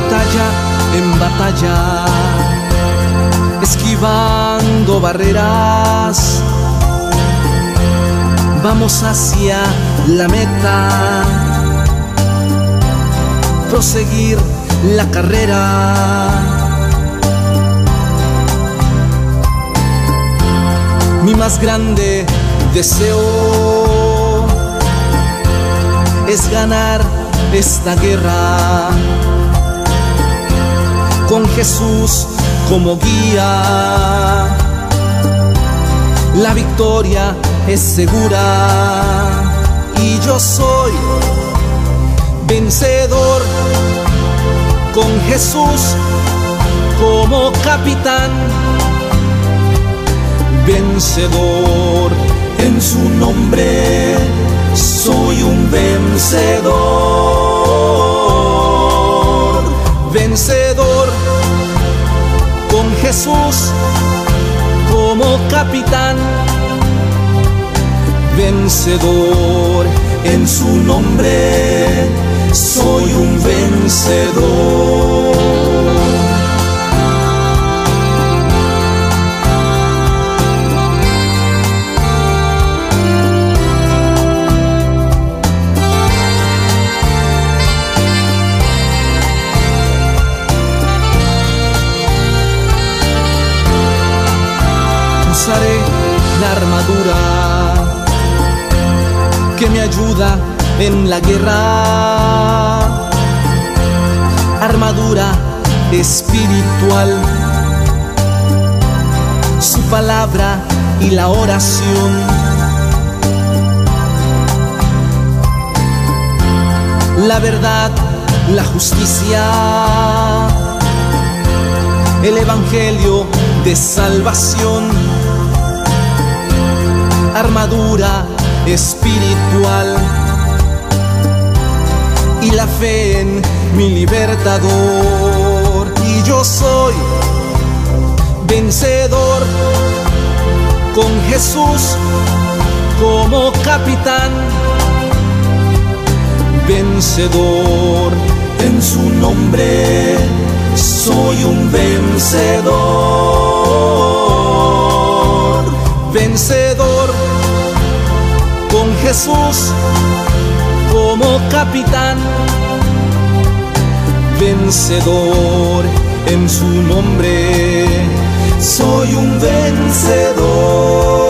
batalla en batalla, esquivando barreras, vamos hacia la meta, proseguir la carrera. Mi más grande deseo es ganar esta guerra con Jesús como guía. La victoria es segura y yo soy vencedor con Jesús como capitán. Vencedor en su nombre, soy un vencedor. Vencedor con Jesús como capitán. Vencedor en su nombre, soy un vencedor. Usaré la armadura que me ayuda en la guerra, armadura espiritual, su palabra y la oración. La verdad, la justicia, el evangelio de salvación. Armadura espiritual y la fe en mi libertador. Y yo soy vencedor con Jesús como capitán. Vencedor en su nombre, soy un vencedor. Vencedor con Jesús como capitán. Vencedor en su nombre, soy un vencedor.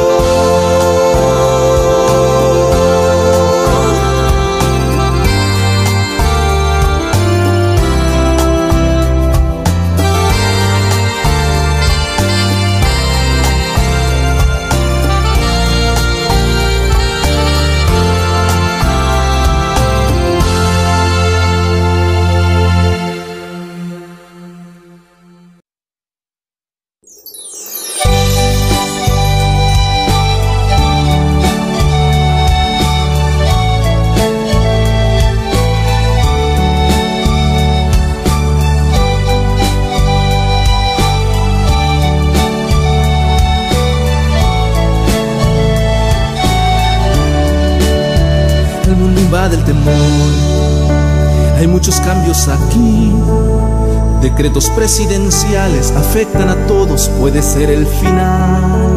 Del temor, hay muchos cambios aquí. Decretos presidenciales afectan a todos, puede ser el final.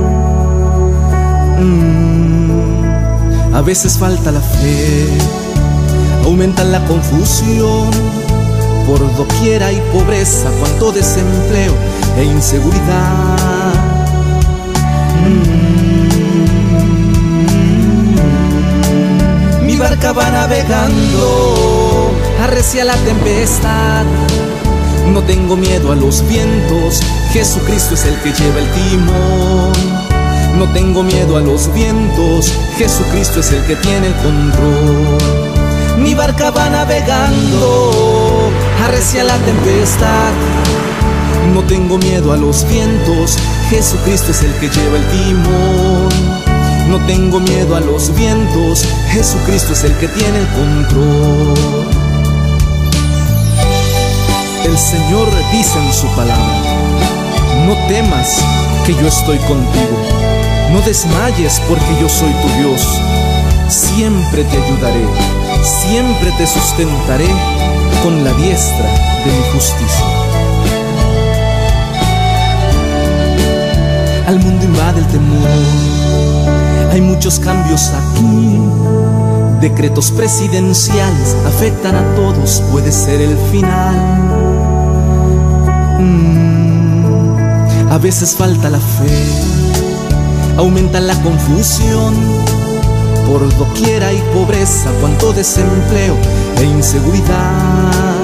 A veces falta la fe, aumenta la confusión. Por doquiera hay pobreza, cuánto desempleo e inseguridad. Mi barca va navegando, arrecia la tempestad. No tengo miedo a los vientos, Jesucristo es el que lleva el timón. No tengo miedo a los vientos, Jesucristo es el que tiene el control. Mi barca va navegando, arrecia la tempestad. No tengo miedo a los vientos, Jesucristo es el que lleva el timón. No tengo miedo a los vientos, Jesucristo es el que tiene el control. El Señor dice en su palabra: no temas, que yo estoy contigo. No desmayes, porque yo soy tu Dios. Siempre te ayudaré, siempre te sustentaré con la diestra de mi justicia. Al mundo invade el temor, hay muchos cambios aquí. Decretos presidenciales afectan a todos, puede ser el final. A veces falta la fe, aumenta la confusión. Por doquier hay pobreza, cuánto desempleo e inseguridad.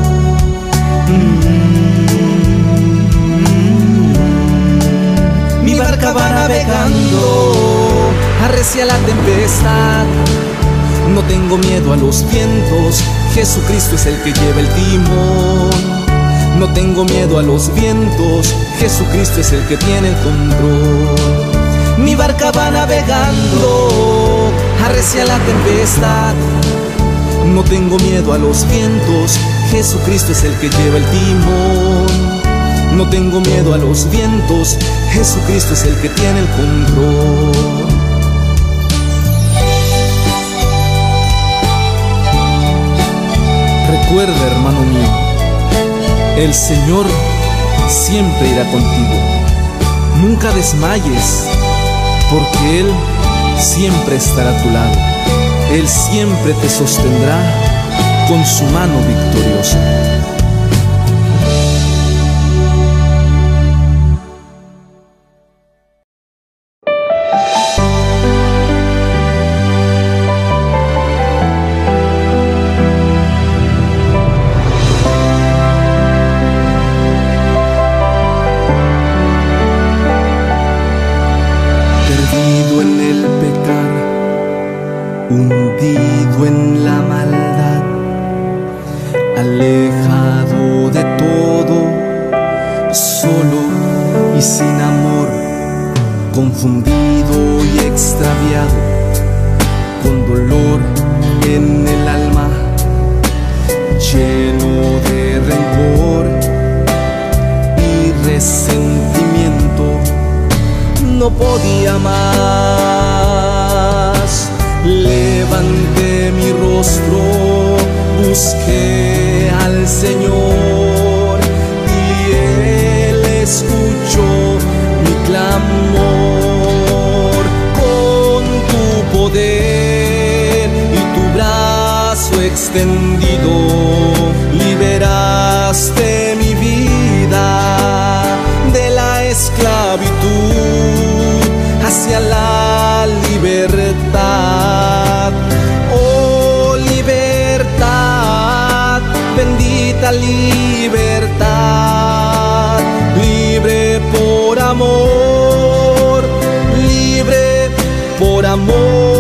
Mi barca va navegando, arrecia la tempestad. No tengo miedo a los vientos, Jesucristo es el que lleva el timón. No tengo miedo a los vientos, Jesucristo es el que tiene el control. Mi barca va navegando, arrecia la tempestad. No tengo miedo a los vientos, Jesucristo es el que lleva el timón. No tengo miedo a los vientos, Jesucristo es el que tiene el control. Recuerda, hermano mío, el Señor siempre irá contigo. Nunca desmayes, porque Él siempre estará a tu lado. Él siempre te sostendrá con su mano victoriosa. Hundido en la maldad, alejado de todo, solo y sin amor, confundido y extraviado, con dolor en el alma, lleno de rencor y resentimiento, no podía más. Levanté mi rostro, busqué al Señor y Él escuchó mi clamor. Con tu poder y tu brazo extendido, liberaste mi vida de la esclavitud hacia la libertad. Oh, libertad, bendita libertad, libre por amor, libre por amor.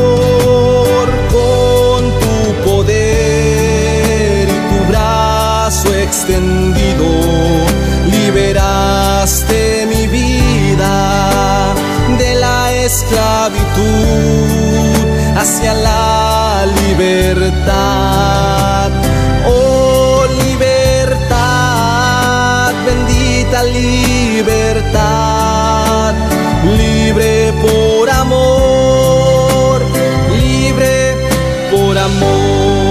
Con tu poder y tu brazo extendido, liberaste mi vida de la esclavitud hacia la libertad. Oh, libertad, bendita libertad, libre por amor, libre por amor.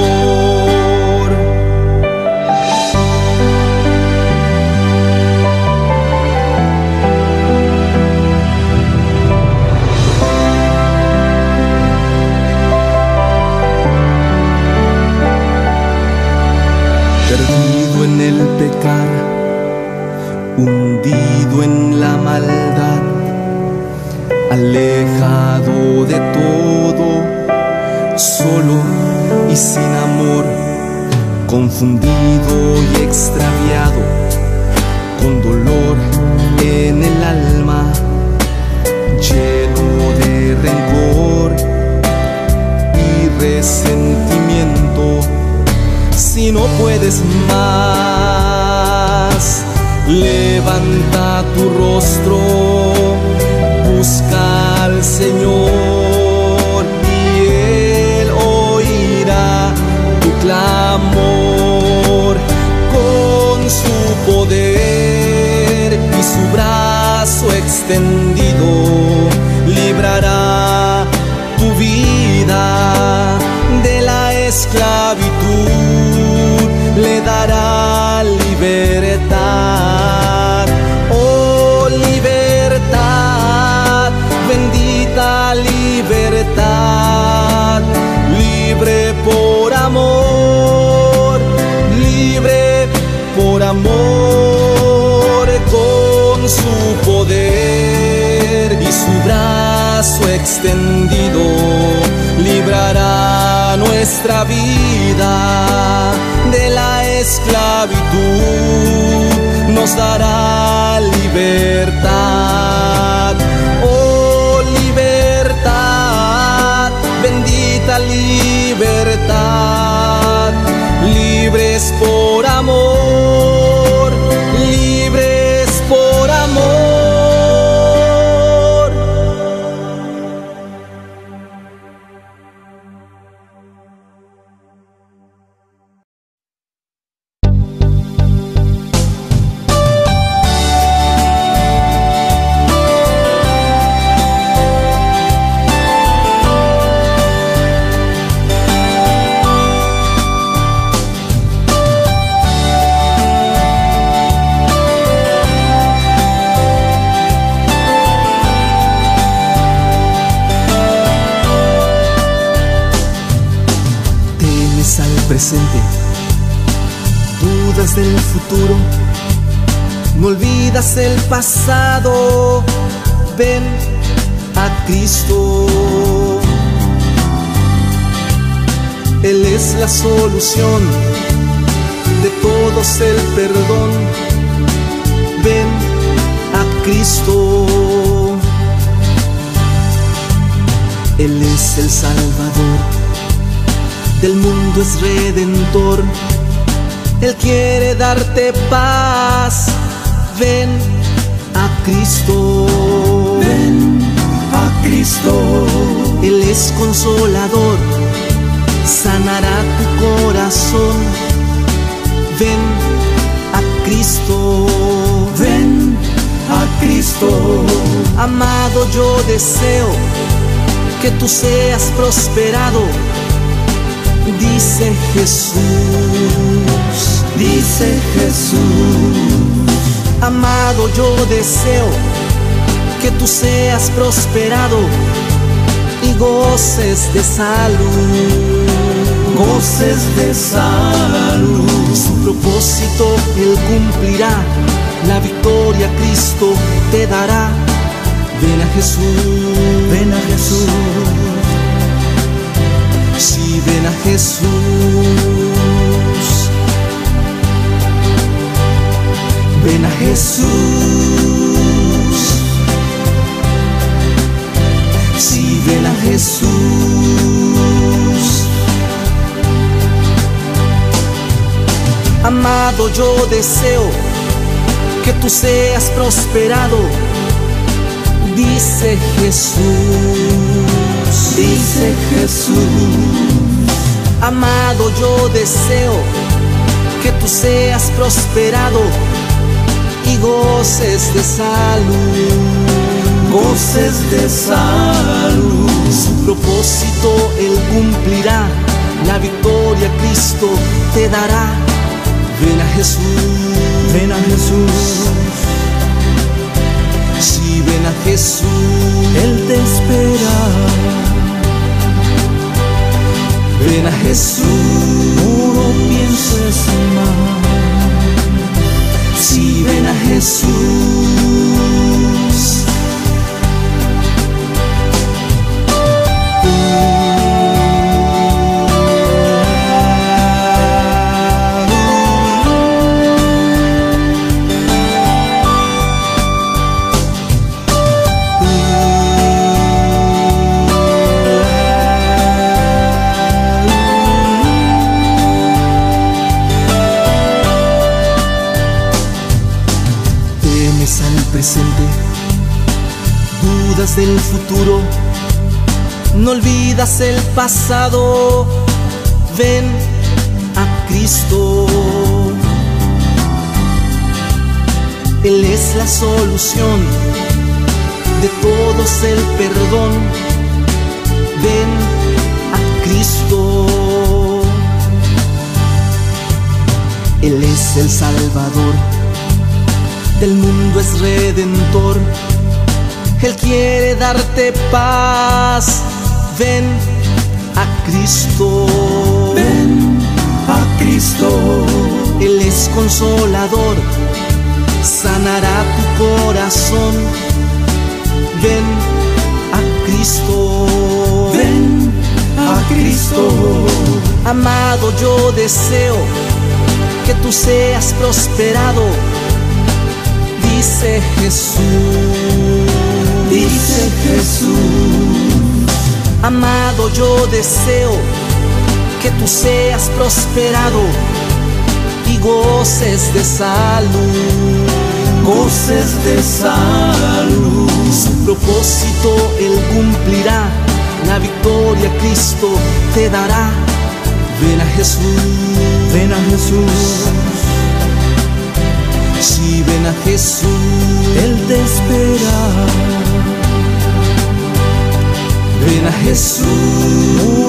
Perdido en el pecar, hundido en la maldad, alejado de todo, solo y sin amor, confundido y extraviado, con dolor en el alma, lleno de rencor y resentimiento. Si no puedes más, levanta tu rostro, busca al Señor y Él oirá tu clamor. Con su poder y su brazo extendido, librará tu vida de la esclavitud, le dará libertad. libertad. Oh, libertad, bendita libertad, libre por amor, libre por amor, con su poder y su brazo extendido librará nuestra vida de la esclavitud, nos dará libertad. Oh, libertad, bendita libertad, libres por amor, libres por amor. Presente, dudas del futuro, no olvidas el pasado, ven a Cristo. Él es la solución de todos, el perdón, ven a Cristo. Él es el Salvador, del mundo es redentor, Él quiere darte paz, ven a Cristo. Ven a Cristo. Él es consolador, sanará tu corazón, ven a Cristo. Ven a Cristo. Amado, yo deseo que tú seas prosperado, dice Jesús, dice Jesús. Amado, yo deseo que tú seas prosperado y goces de salud, goces de salud. Su propósito Él cumplirá, la victoria Cristo te dará. Ven a Jesús, ven a Jesús. Sí, ven a Jesús. Ven a Jesús. Sí, ven a Jesús. Amado, yo deseo que tú seas prosperado, dice Jesús, dice Jesús. Amado, yo deseo que tú seas prosperado y goces de salud, goces de salud. Su propósito Él cumplirá, la victoria Cristo te dará. Ven a Jesús, ven a Jesús. Sí, ven a Jesús, Él te espera. Ven a Jesús, no pienses más. Sí, ven a Jesús. Presente, dudas del futuro, no olvidas el pasado, ven a Cristo. Él es la solución de todos, el perdón, ven a Cristo. Él es es el Salvador, del mundo es Redentor. Él quiere darte paz. Ven a Cristo. Ven a Cristo. Él es consolador, sanará tu corazón. Ven a Cristo. Ven a Cristo. Amado, yo deseo que tú seas prosperado, dice Jesús. Dice Jesús. Amado, yo deseo que tú seas prosperado y goces de salud. Goces de salud. Su propósito Él cumplirá, la victoria Cristo te dará. Ven a Jesús. Ven a Jesús. Sí, ven a Jesús. Él te espera. Ven a Jesús.